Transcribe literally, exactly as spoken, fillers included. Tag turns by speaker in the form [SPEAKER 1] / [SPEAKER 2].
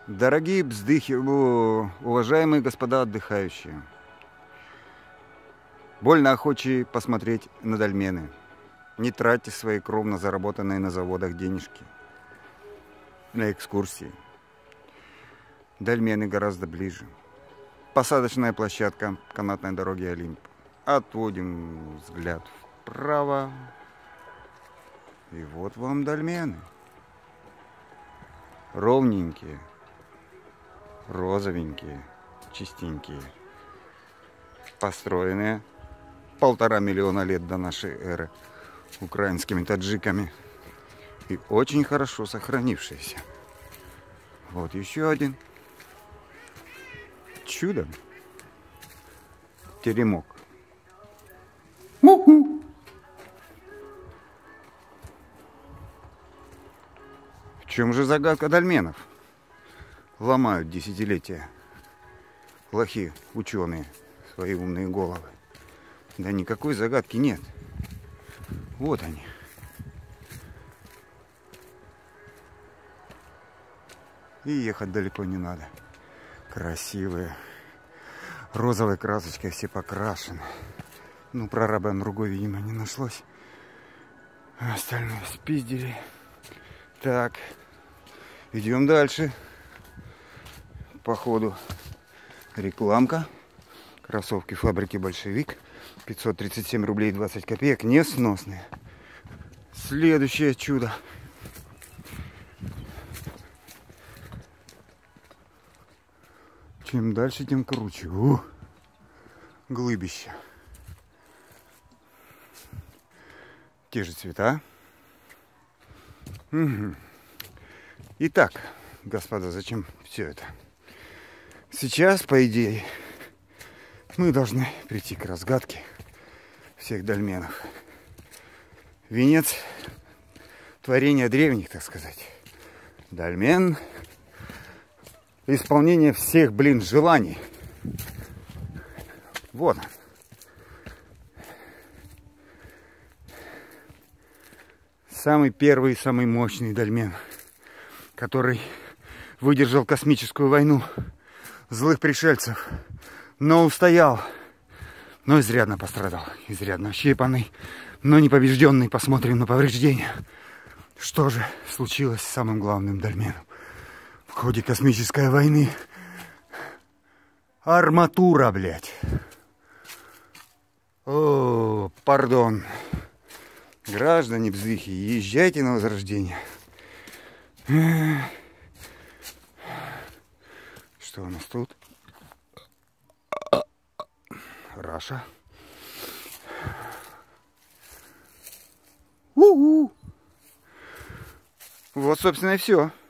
[SPEAKER 1] Дорогие бздыхи, уважаемые господа отдыхающие, больно охочие посмотреть на дольмены. Не тратьте свои кровно заработанные на заводах денежки на экскурсии. Дольмены гораздо ближе. Посадочная площадка канатной дороги Олимп. Отводим взгляд вправо. И вот вам дольмены. Ровненькие, розовенькие, чистенькие. Построенные полтора миллиона лет до нашей эры украинскими таджиками. И очень хорошо сохранившиеся. Вот еще один. Чудо. Теремок. У-у. В чем же загадка дольменов? Ломают десятилетия лохи ученые свои умные головы. Да никакой загадки нет. Вот они. И ехать далеко не надо. Красивые. Розовой красочкой все покрашены. Ну, прораба другой, видимо, не нашлось. А остальное спиздили. Так. Идем дальше. Походу рекламка. Кроссовки фабрики Большевик. пятьсот тридцать семь рублей двадцать копеек. Несносные. Следующее чудо. Чем дальше, тем круче. У, глыбища. Те же цвета. Угу. Итак, господа, зачем все это? Сейчас, по идее, мы должны прийти к разгадке всех дольменов. Венец творения древних, так сказать. Дольмен. Исполнение всех, блин, желаний. Вот он. Самый первый и самый мощный дольмен, который выдержал космическую войну злых пришельцев, но устоял, но изрядно пострадал, изрядно ощипанный, но не побежденный. Посмотрим на повреждения. Что же случилось с самым главным дольменом в ходе космической войны? Арматура, блядь. О, пардон. Граждане бздыхи, езжайте на Возрождение. Что у нас тут? Раша. У-у. Вот, собственно, и все.